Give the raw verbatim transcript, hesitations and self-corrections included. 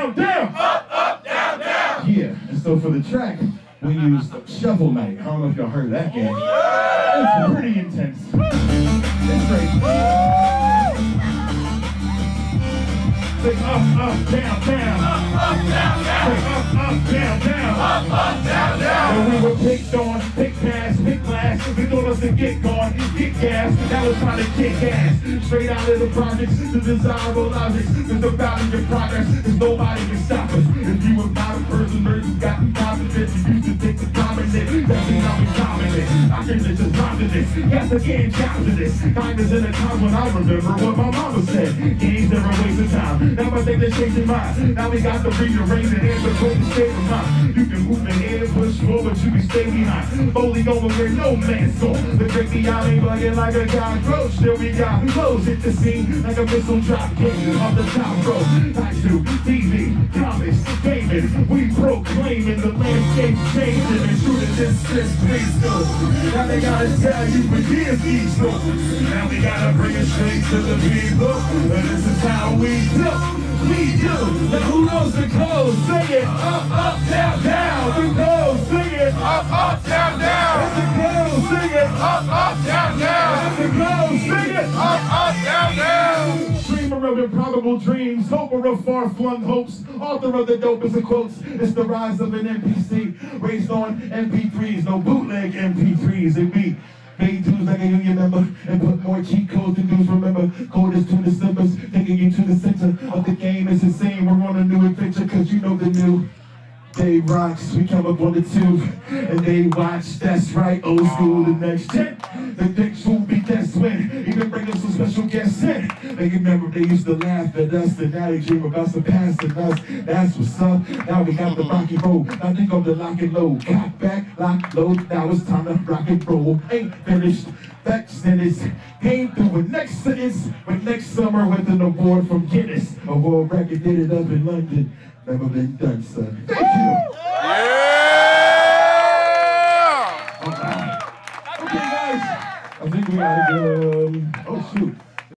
down, down. Up, up, down, down. Yeah, and so for the track, we used Shovel Knight. I don't know if y'all heard that game. It's pretty intense. It's great. Say up, up, down, down. Up, up, down, down. Say up, up, down, down. Up, up, down, down. When we were picked on, pick pass, pick glass, we told us to get gone, get gas. That was trying to kick ass. Straight out of the projects, the desirable logics. There's no doubt in your progress, cause nobody can stop us. If you were not a person or you got confidence, you used to take the dominant. That's how we dominant. I can just rhyme to this. Yes, again, challenge to this. Kindness in a time when I remember what my mama said. Games never waste of time. Now I think they're changing mind. Now we got to rearrange and answer for the state of mind. You can move ahead, push forward, you can stay behind. Only over where no man's gone. The great beyond ain't bugging like a cockroach. Still we got clothes hit the scene like a missile drop kick off the top rope. Thanks to T V, comics, gaming, we proclaiming the landscape's changing and shooting this this preschool. Now they gotta tell you for years each door. Now we gotta bring it straight to the people. And this is how we do. We do. Now who knows the code? Sing it. Up, up, down, down. The code. Sing it. Up, up, down, down. The code. Sing it. Up, up, down, down. The code. Sing it. Up, up, down, down. Dreamer of improbable dreams, hoper of far-flung hopes, author of the dopest of quotes. It's the rise of an N P C, raised on M P threes, no bootleg M P threes. It be made dues like a union member and put more cheat codes than dudes remember. Coldest to December's, taking you to the center of the game. It's insane, we're on a new adventure, cause you know the new day rocks. We come up on the tube and they watch. That's right, old school, the next gen. The next will be that's when even bring us some special guests in. They remember they used to laugh at us and now they dream about surpassing us. That's what's up. Now we got the rocky road. Now they go to lock and load. Cock back, lock, load. Now it's time to rock and roll. Ain't finished. That sentence came through with next sentence. With next summer with an award from Guinness. A world record did it up in London. Never been done, son. Thank you. Yeah.